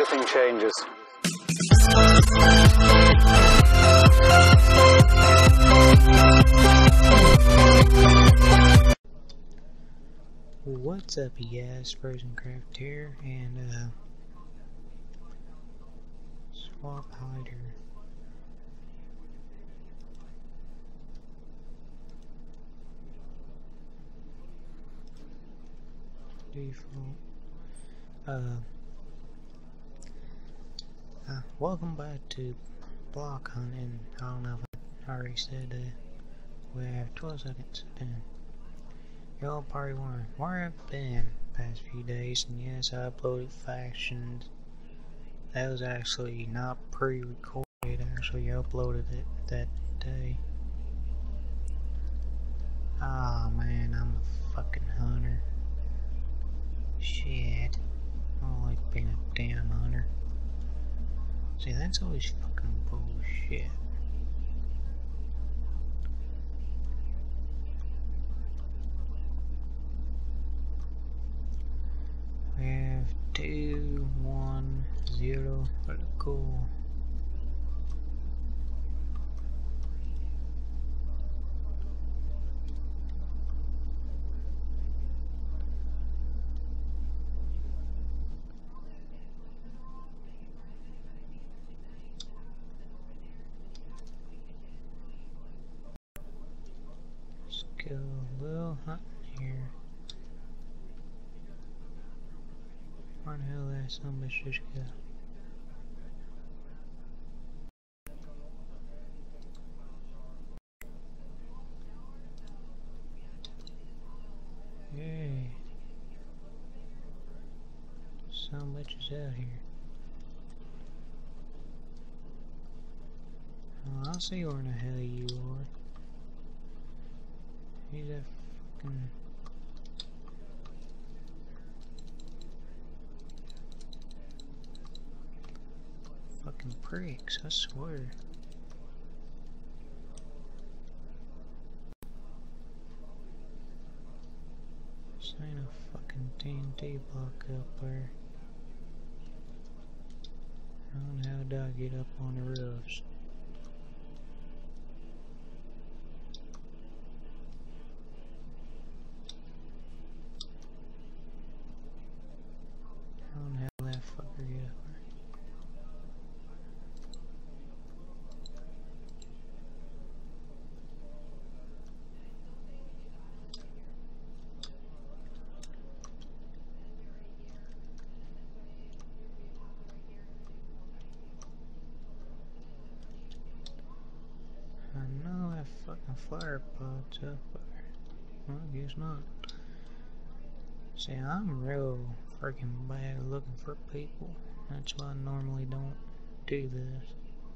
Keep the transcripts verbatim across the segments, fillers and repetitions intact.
everything changes. What's up, you guys? Frozen Craft here, and uh, Swap Hider. Default. Uh, uh, welcome back to block hunting. I don't know if I already said that. We have twelve seconds. ten. Y'all probably wondering where I've been the past few days, and yes, I uploaded factions. That was actually not pre-recorded, I actually uploaded it that day. Ah, oh, man, I'm a fucking hunter. Shit. I don't like being a damn hunter. See, that's always fucking bullshit. We have two, one, zero. Pretty cool. Let's go a little hunting here. Where the hell that son of a bitch just go? Yay. Son of a bitch is out here. Oh, I'll see where in the hell you are. He's a fucking... fucking pricks, I swear. This ain't a fucking T N T block up there. How the hell do I get up on the roofs? How the hell that fucker get up there? I know that fucking fire pod's up there. Well, I guess not. See, I'm real freaking bad at looking for people. That's why I normally don't do this.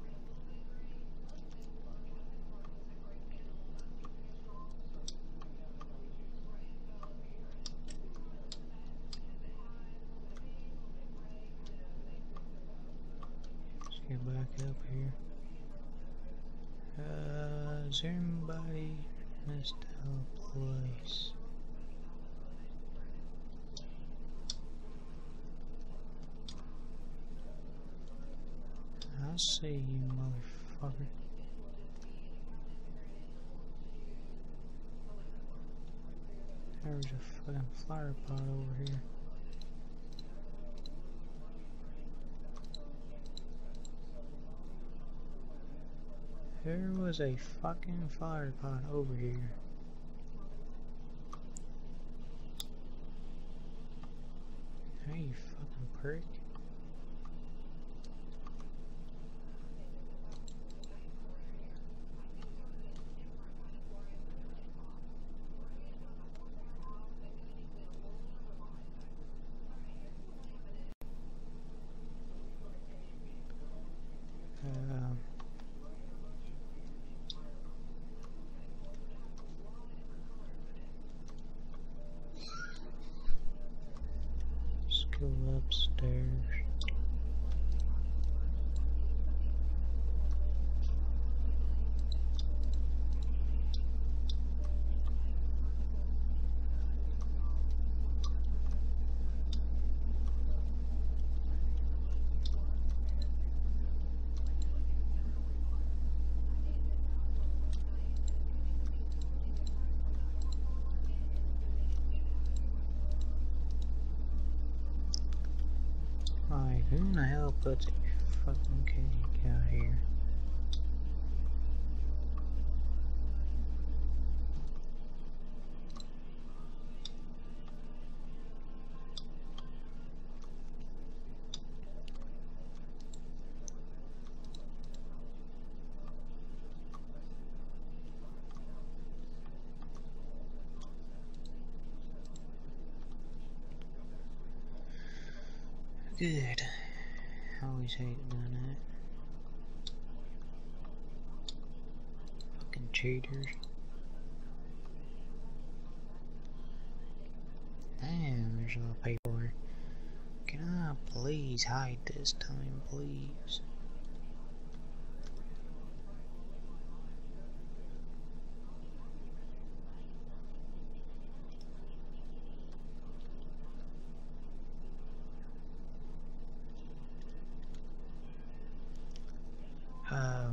Let's get back up here. Uh, is there anybody missed out place? I see you, motherfucker. There's a fucking flower pot over here. There was a fucking flower pot over here. Hey, you fucking prick. Uh, let's go upstairs. Who in the hell puts a fucking cake out here? Good. I always hate doing that. Fucking cheaters. Damn, there's a lot of people here. Can I please hide this time, please? Uh,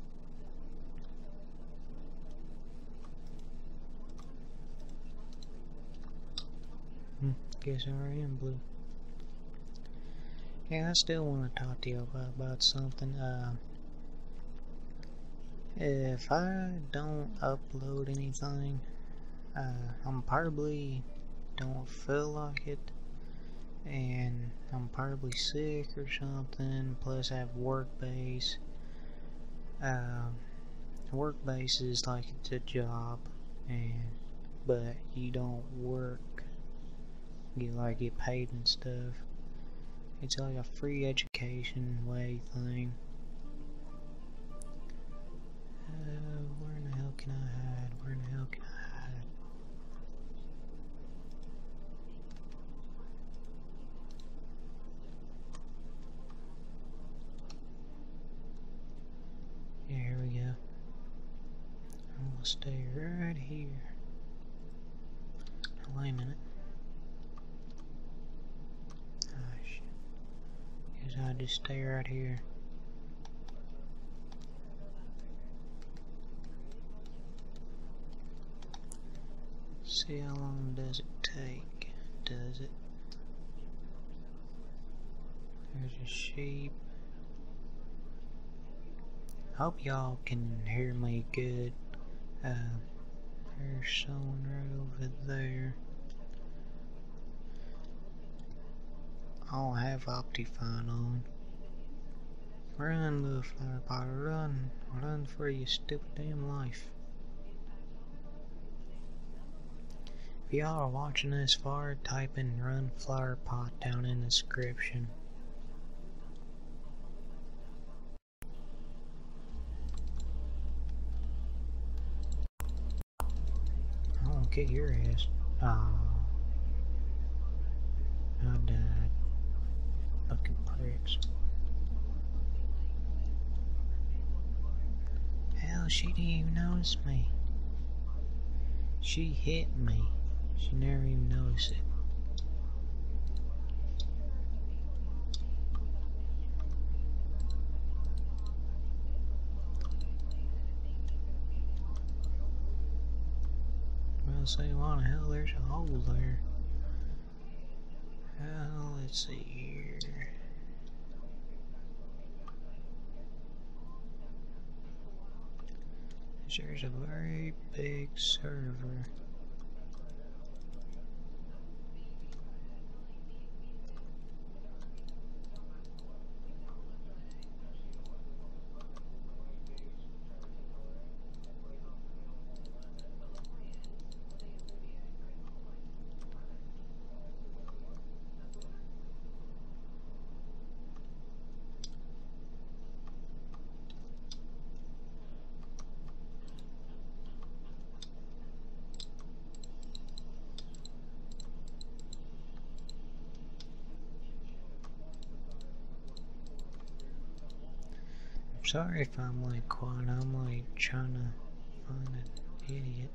hmm, guess I am blue. Yeah, I still want to talk to you about, about something. Uh, if I don't upload anything, uh, I'm probably don't feel like it, and I'm probably sick or something. Plus, I have work base. Uh, work base is like it's a job, and but you don't work. You like get paid and stuff. It's like a free education way thing. Uh, where in the hell can I hide? Where in the hell can I hide? Yeah, here we go. I'm gonna stay right here. Now, wait a minute. Gosh. Guess I'll just stay right here. See how long does it take? Does it? There's a sheep. Hope y'all can hear me good. Uh, there's someone right over there. I don't have Optifine on. Run, little flower pot, run. Run for your stupid damn life. If y'all are watching this far, type in Run Flower Pot down in the description. I won't kick your ass. Aww. I died. Fucking pricks. Hell, she didn't even notice me. She hit me. She never even noticed it. Well, say, why the hell there's a hole there? Well, let's see here. There's a very big server. Sorry if I'm like quiet, I'm like trying to find an idiot.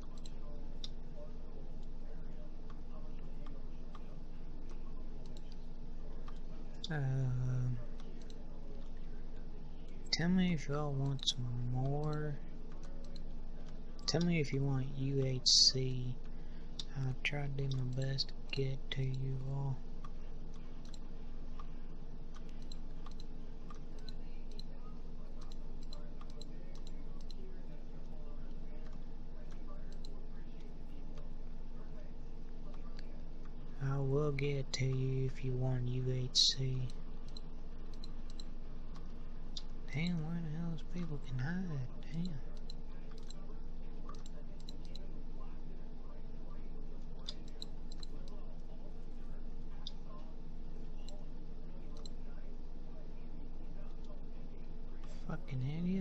Um, tell me if y'all want some more. Tell me if you want U H C. I'll try to do my best to get to you all. I will get to you if you want U H C. Damn, where the hell those people can hide? Damn. Fucking idiot.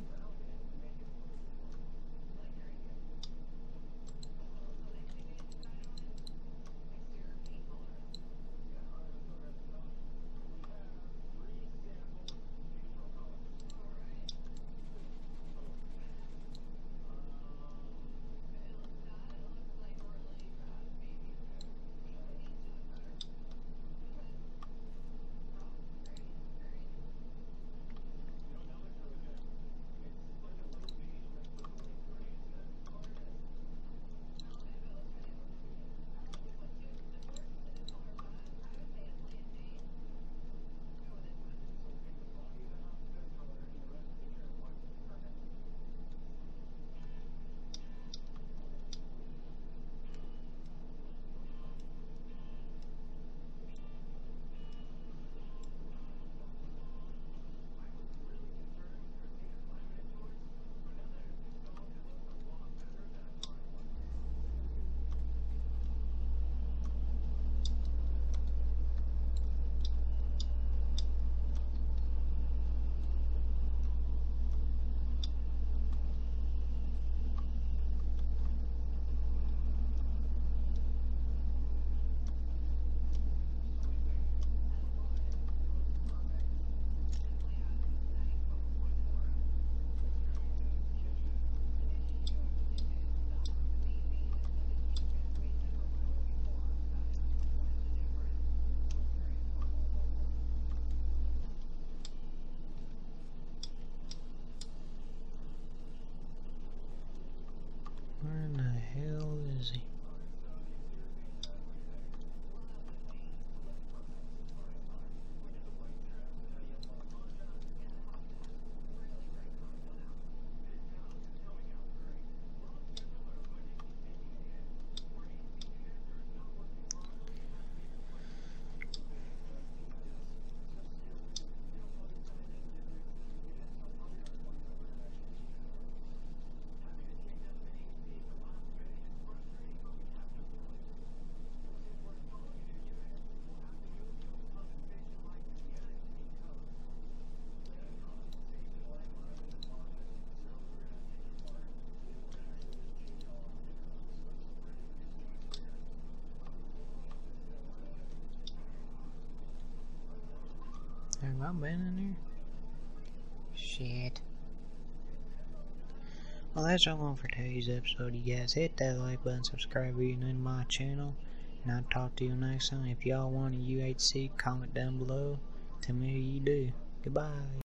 Where in the hell is he? Have I been in there? Shit. Well, that's all for today's episode, you guys. Hit that like button, subscribe if you're new to my channel, and I'll talk to you next time. If y'all want a U H C, comment down below. Tell me who you do. Goodbye.